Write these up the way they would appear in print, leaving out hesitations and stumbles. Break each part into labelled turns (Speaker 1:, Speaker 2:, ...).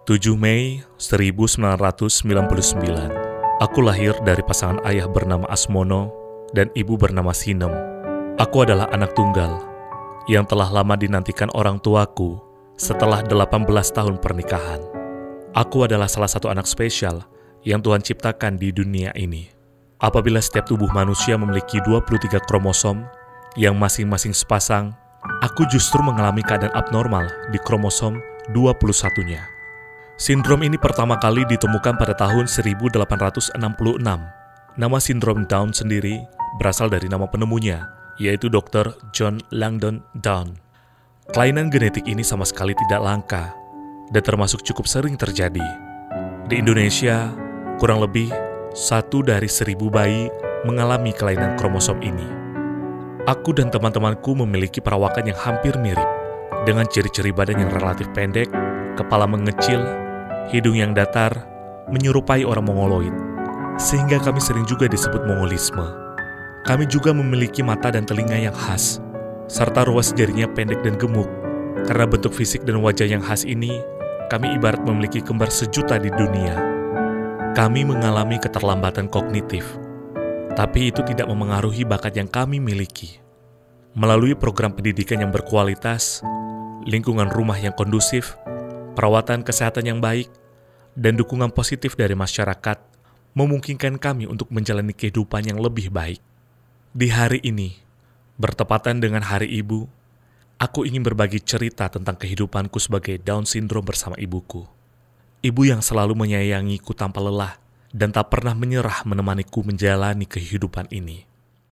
Speaker 1: 7 Mei 1999, aku lahir dari pasangan ayah bernama Asmono dan ibu bernama Sinem. Aku adalah anak tunggal yang telah lama dinantikan orang tuaku setelah 18 tahun pernikahan. Aku adalah salah satu anak spesial yang Tuhan ciptakan di dunia ini. Apabila setiap tubuh manusia memiliki 23 kromosom yang masing-masing sepasang, aku justru mengalami keadaan abnormal di kromosom 21-nya. Sindrom ini pertama kali ditemukan pada tahun 1866. Nama sindrom Down sendiri berasal dari nama penemunya, yaitu Dr. John Langdon Down. Kelainan genetik ini sama sekali tidak langka dan termasuk cukup sering terjadi. Di Indonesia, kurang lebih 1 dari 1000 bayi mengalami kelainan kromosom ini. Aku dan teman-temanku memiliki perawakan yang hampir mirip, dengan ciri-ciri badan yang relatif pendek, kepala mengecil, hidung yang datar, menyerupai orang Mongoloid, sehingga kami sering juga disebut Mongolisme. Kami juga memiliki mata dan telinga yang khas, serta ruas jarinya pendek dan gemuk. Karena bentuk fisik dan wajah yang khas ini, kami ibarat memiliki kembar sejuta di dunia. Kami mengalami keterlambatan kognitif, tapi itu tidak memengaruhi bakat yang kami miliki. Melalui program pendidikan yang berkualitas, lingkungan rumah yang kondusif, perawatan kesehatan yang baik, dan dukungan positif dari masyarakat memungkinkan kami untuk menjalani kehidupan yang lebih baik. Di hari ini, bertepatan dengan Hari Ibu, aku ingin berbagi cerita tentang kehidupanku sebagai Down Syndrome bersama ibuku. Ibu yang selalu menyayangiku tanpa lelah dan tak pernah menyerah menemaniku menjalani kehidupan ini.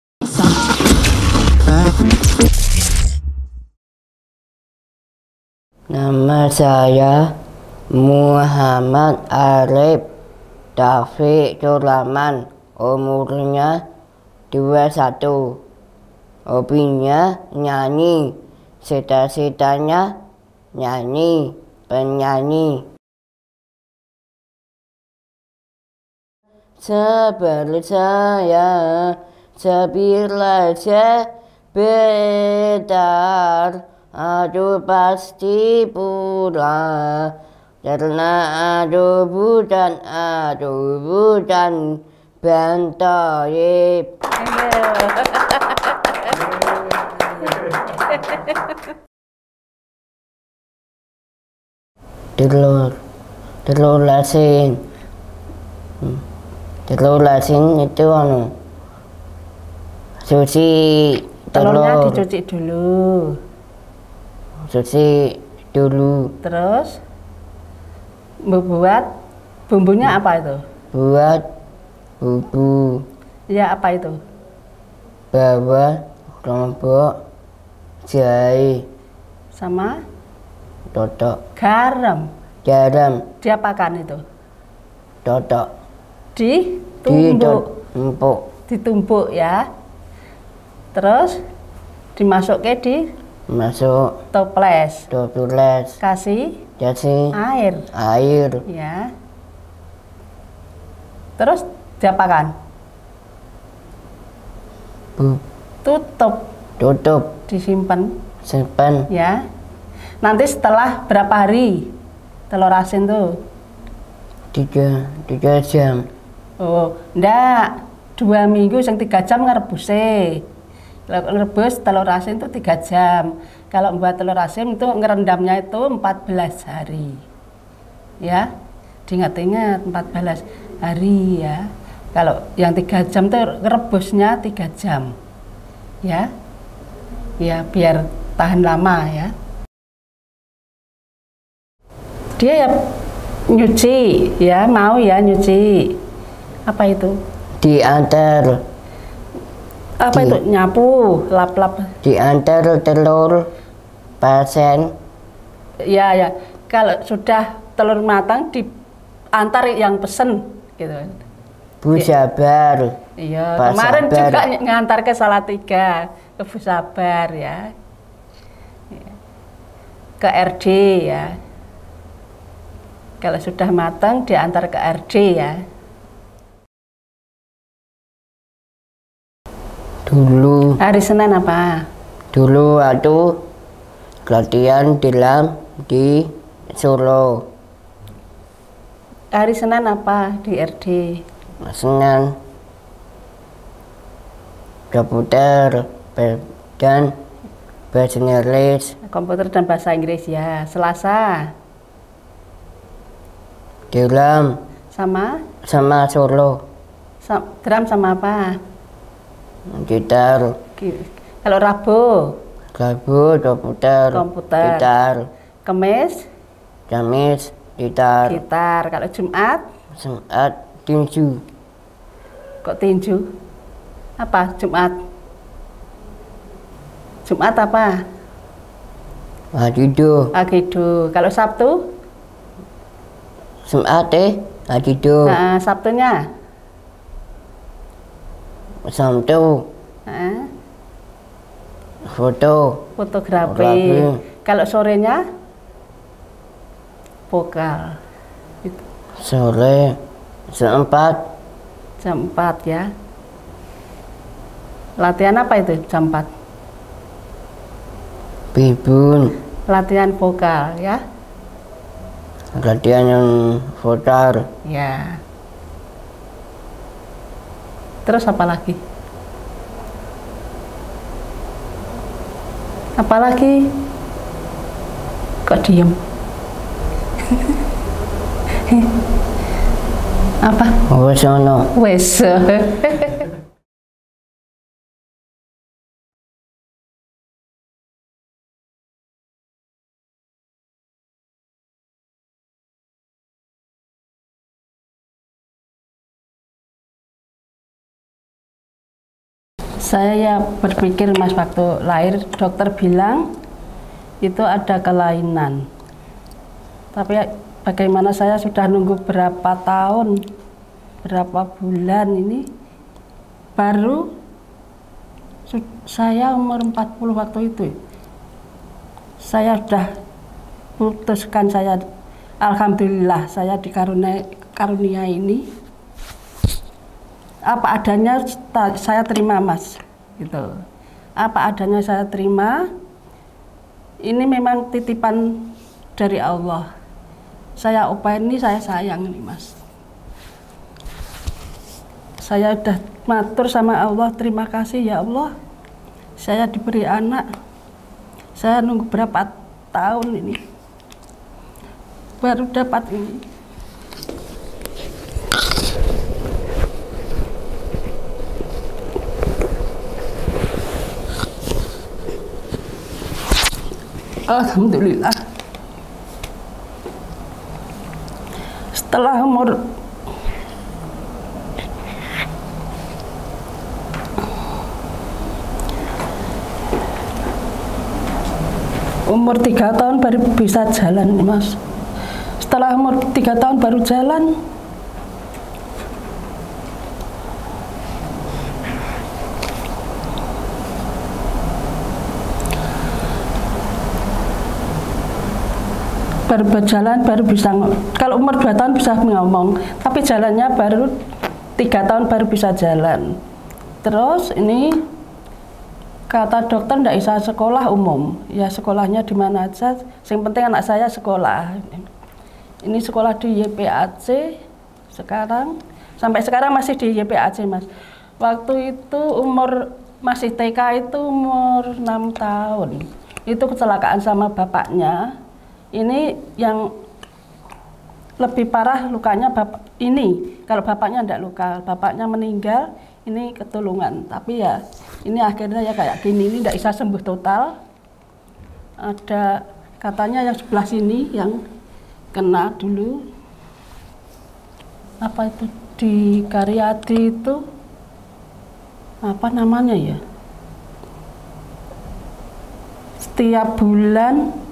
Speaker 2: Nama saya Muhammad Arif Taufik Sulaman, umurnya 21. Hobinya nyanyi, cita-citanya nyanyi, penyanyi. Seperti saya, sebila sebentar, aduh pasti pulang, karena aduh budan bantoib. Telur lasin itu cuci
Speaker 3: telurnya dicuci dulu.
Speaker 2: Cuci dulu.
Speaker 3: Terus membuat bumbunya apa itu?
Speaker 2: Buat bumbu.
Speaker 3: Ya, apa itu?
Speaker 2: Bawang, lombok, jahe,
Speaker 3: sama
Speaker 2: totok,
Speaker 3: garam.
Speaker 2: garam,
Speaker 3: Diapakan itu?
Speaker 2: totok,
Speaker 3: Ditumbuk. Ditumbuk ya. Terus dimasukkan di
Speaker 2: masuk
Speaker 3: toples. Kasih air. Ya. Terus diapakan? Tutup. Disimpan.
Speaker 2: Simpan.
Speaker 3: Ya. Nanti setelah berapa hari telur asin tuh?
Speaker 2: 3 jam.
Speaker 3: Oh, enggak. 2 minggu yang 3 jam ngerebusnya. Rebus telur asin itu 3 jam. Kalau buat telur asin itu ngerendamnya itu 14 hari. Ya, diingat-ingat 14 hari ya. Kalau yang 3 jam itu rebusnya 3 jam. Ya, ya biar tahan lama ya. Dia ya nyuci, ya mau ya nyuci. Apa itu?
Speaker 2: Diantar.
Speaker 3: Apa itu? Nyapu, lap-lap.
Speaker 2: Diantar telur pasien.
Speaker 3: Ya, ya. Kalau sudah telur matang diantar yang pesen gitu.
Speaker 2: Bu Sabar.
Speaker 3: Iya,
Speaker 2: Pak
Speaker 3: kemarin
Speaker 2: Sabar.
Speaker 3: juga ngantar ke Salatiga, ke Bu Sabar ya. Ke RD ya. Kalau sudah matang diantar ke RD ya.
Speaker 2: Dulu.
Speaker 3: Hari Senin apa?
Speaker 2: Dulu waktu latihan di Solo.
Speaker 3: Hari Senin apa di RD?
Speaker 2: Senin komputer dan bahasa Inggris.
Speaker 3: Komputer dan bahasa Inggris ya. Selasa
Speaker 2: Drum
Speaker 3: sama
Speaker 2: solo.
Speaker 3: drum sama apa?
Speaker 2: Gitar.
Speaker 3: Kalau Rabu
Speaker 2: Komputer.
Speaker 3: Komputer.
Speaker 2: Gitar.
Speaker 3: Kamis
Speaker 2: gitar.
Speaker 3: Kalau Jumat
Speaker 2: Tinju.
Speaker 3: kok tinju? Apa Jumat? Jumat apa?
Speaker 2: Adido.
Speaker 3: Agido. Kalau Sabtu?
Speaker 2: Adido.
Speaker 3: Nah, Sabtunya?
Speaker 2: Sabtu
Speaker 3: Nah,
Speaker 2: fotografi.
Speaker 3: fotografi. Kalau sorenya? Vokal.
Speaker 2: Sore jam 4
Speaker 3: Jam 4 ya. Latihan apa itu jam 4?
Speaker 2: Bibun.
Speaker 3: Latihan vokal ya.
Speaker 2: Latihan yang vokal.
Speaker 3: Ya. Terus apa lagi? Apa lagi? Kok diem? Apa?
Speaker 2: Wes ono.
Speaker 3: Wes. Saya berpikir Mas waktu lahir dokter bilang itu ada kelainan. Tapi bagaimana saya sudah nunggu berapa tahun, berapa bulan ini baru saya umur 40 waktu itu. Saya sudah putuskan, saya alhamdulillah saya karunia ini. Apa adanya saya terima Mas, gitu. Apa adanya saya terima. Ini memang titipan dari Allah. Saya upayain ini, saya sayang ini Mas. Saya udah matur sama Allah, terima kasih ya Allah. Saya diberi anak. Saya nunggu berapa tahun ini baru dapat ini. Alhamdulillah. Setelah umur umur 3 tahun baru bisa jalan, Mas. Setelah umur 3 tahun baru jalan. Baru berjalan, baru bisa, kalau umur 2 tahun bisa ngomong, tapi jalannya baru 3 tahun baru bisa jalan. Terus ini kata dokter ndak bisa sekolah umum, ya sekolahnya di mana aja, yang penting anak saya sekolah. Ini sekolah di YPAC sekarang, sampai sekarang masih di YPAC Mas. Waktu itu umur masih TK itu umur 6 tahun, itu kecelakaan sama bapaknya. Ini yang lebih parah lukanya bapak ini, kalau bapaknya enggak luka, bapaknya meninggal, ini ketulungan. Tapi ya ini akhirnya ya kayak gini, ini enggak bisa sembuh total. Ada katanya yang sebelah sini yang kena dulu, apa itu di Karyadi itu, apa namanya ya, setiap bulan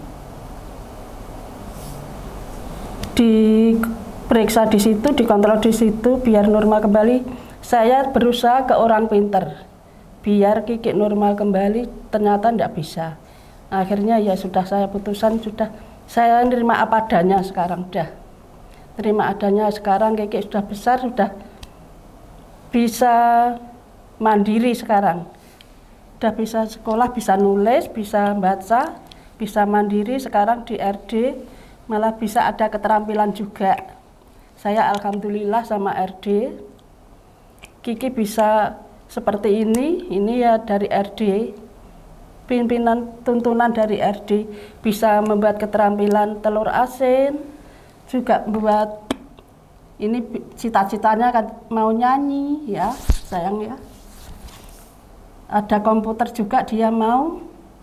Speaker 3: diperiksa di situ, dikontrol di situ biar normal kembali. Saya berusaha ke orang pinter biar Kiki normal kembali, ternyata tidak bisa. Akhirnya ya sudah saya putusan, sudah saya nerima apa adanya sekarang, udah terima adanya sekarang. Kiki sudah besar, sudah bisa mandiri sekarang, udah bisa sekolah, bisa nulis, bisa baca, bisa mandiri. Sekarang di RD malah bisa ada keterampilan juga. saya alhamdulillah sama RD. Kiki bisa seperti ini ya dari RD. Pimpinan tuntunan dari RD bisa membuat keterampilan telur asin, juga membuat ini cita-citanya kan mau nyanyi ya, sayang ya. Ada komputer juga dia mau.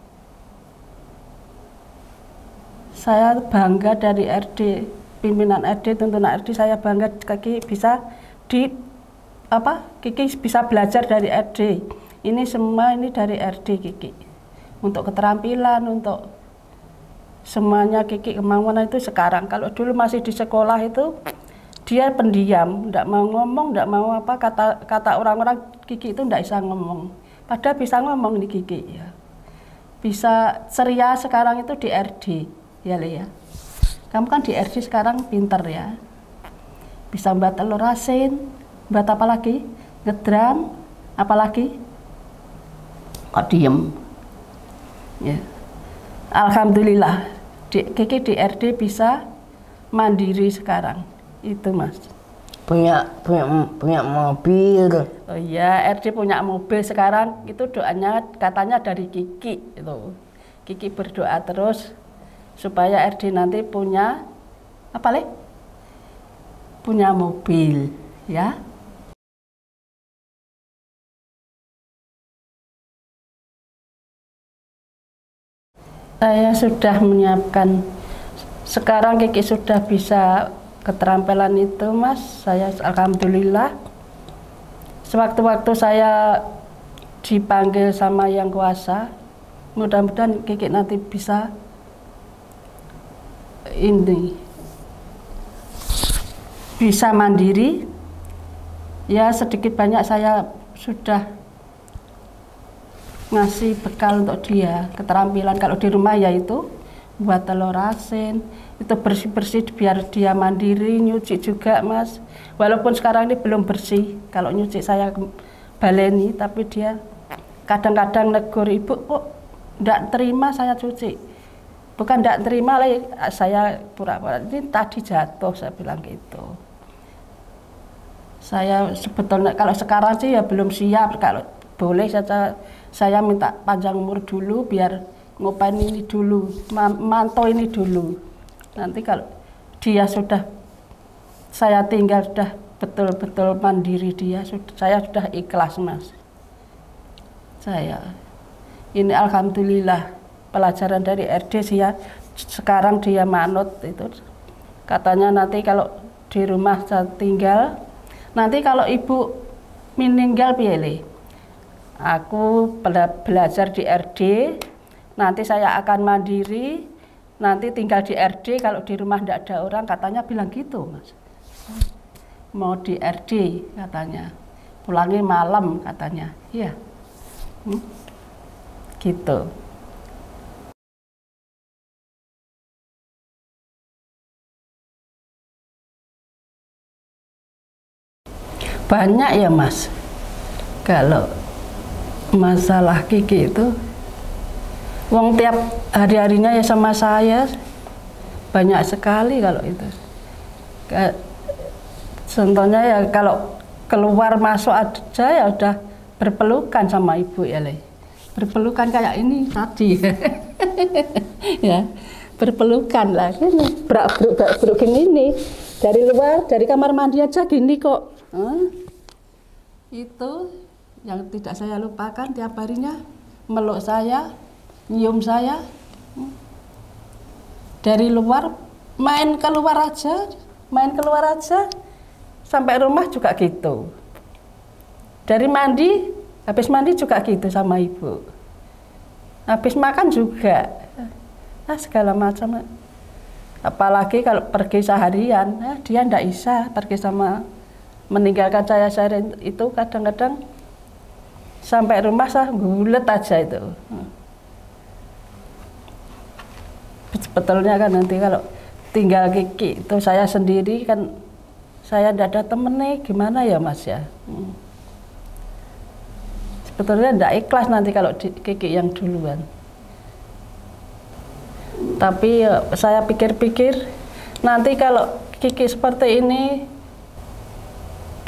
Speaker 3: Saya bangga dari RD, pimpinan RD, tuntunan RD, saya bangga Kiki bisa Kiki bisa belajar dari RD. Ini semua ini dari RD Kiki. Untuk keterampilan, untuk semuanya Kiki kemauan itu sekarang. Kalau dulu masih di sekolah itu dia pendiam, tidak mau ngomong, tidak mau apa, kata orang-orang Kiki itu tidak bisa ngomong. Padahal bisa ngomong nih Kiki ya. Bisa ceria sekarang itu di RD ya Le ya. Kamu kan di RD sekarang pinter ya. Bisa buat telur asin, buat apa lagi? Ngedram, apa lagi? Kok diem? Ya. Alhamdulillah Kiki di RD bisa mandiri sekarang. Itu Mas.
Speaker 2: Punya mobil.
Speaker 3: Oh iya, RD punya mobil sekarang. Itu doanya katanya dari Kiki itu. Kiki berdoa terus supaya RD nanti punya apa Le? Punya mobil ya. Saya sudah menyiapkan, sekarang Kiki sudah bisa keterampilan itu Mas, saya alhamdulillah. Sewaktu-waktu saya dipanggil sama Yang Kuasa, mudah-mudahan Kiki nanti bisa bisa mandiri. Ya sedikit banyak saya sudah ngasih bekal untuk dia, keterampilan kalau di rumah yaitu buat telur asin, itu bersih-bersih biar dia mandiri, nyuci juga Mas. Walaupun sekarang ini belum bersih, kalau nyuci saya baleni, tapi dia kadang-kadang negur, ibu kok enggak terima saya cuci. Bukan enggak terima lah, saya pura-pura, ini tadi jatuh, saya bilang gitu. Saya sebetulnya kalau sekarang sih ya belum siap, kalau boleh saya minta panjang umur dulu biar ngopain ini dulu, mantau ini dulu. Nanti kalau dia sudah, saya tinggal sudah betul-betul mandiri dia, saya sudah ikhlas Mas. Saya ini alhamdulillah pelajaran dari RD sih ya, sekarang dia manut itu. Katanya nanti kalau di rumah saya tinggal, nanti kalau ibu meninggal pilih. Aku belajar di RD, nanti saya akan mandiri, nanti tinggal di RD, kalau di rumah tidak ada orang, katanya bilang gitu Mas. Mau di RD katanya, pulangnya malam katanya, iya. Gitu. Banyak ya Mas, kalau masalah Kiki itu, wong tiap hari-harinya ya sama saya, banyak sekali kalau itu. Contohnya ya kalau keluar masuk aja ya udah berpelukan sama ibu ya Le. Berpelukan kayak ini tadi. Ya, berpelukan lah, ini brak-bruk gini nih. Dari luar, dari kamar mandi aja gini kok. Itu yang tidak saya lupakan tiap harinya, meluk saya, nyium saya. Dari luar, main keluar aja, sampai rumah juga gitu. Dari mandi, habis mandi juga gitu sama ibu. Habis makan juga, nah segala macam. Apalagi kalau pergi seharian, dia ndak bisa pergi sama, meninggalkan saya seharian itu kadang-kadang. Sampai rumah saya gulet aja itu. Sebetulnya kan nanti kalau tinggal Kiki itu saya sendiri kan, saya tidak ada temen nih, gimana ya Mas ya. Sebetulnya tidak ikhlas nanti kalau Kiki yang duluan. Tapi saya pikir-pikir nanti kalau Kiki seperti ini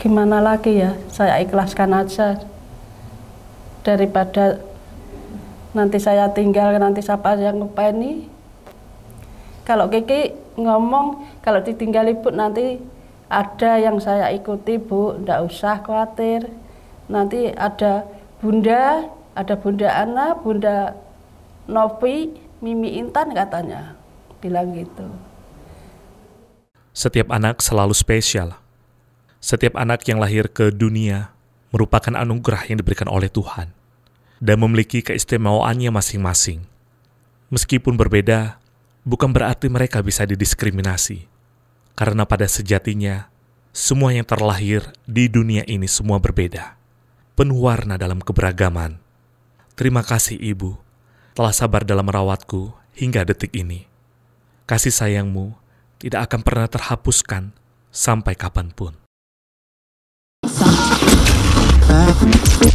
Speaker 3: gimana lagi ya, saya ikhlaskan aja. Daripada nanti saya tinggal, nanti siapa yang ngopeni. Kalau Kiki ngomong, kalau ditinggal ibu nanti ada yang saya ikuti, Bu, ndak usah khawatir. Nanti ada Bunda Ana, Bunda Novi, Mimi Intan katanya, bilang gitu.
Speaker 1: Setiap anak selalu spesial. Setiap anak yang lahir ke dunia merupakan anugerah yang diberikan oleh Tuhan dan memiliki keistimewaannya masing-masing. Meskipun berbeda, bukan berarti mereka bisa didiskriminasi. Karena pada sejatinya, semua yang terlahir di dunia ini semua berbeda. Penuh warna dalam keberagaman. Terima kasih Ibu, telah sabar dalam merawatku hingga detik ini. Kasih sayangmu tidak akan pernah terhapuskan sampai kapanpun.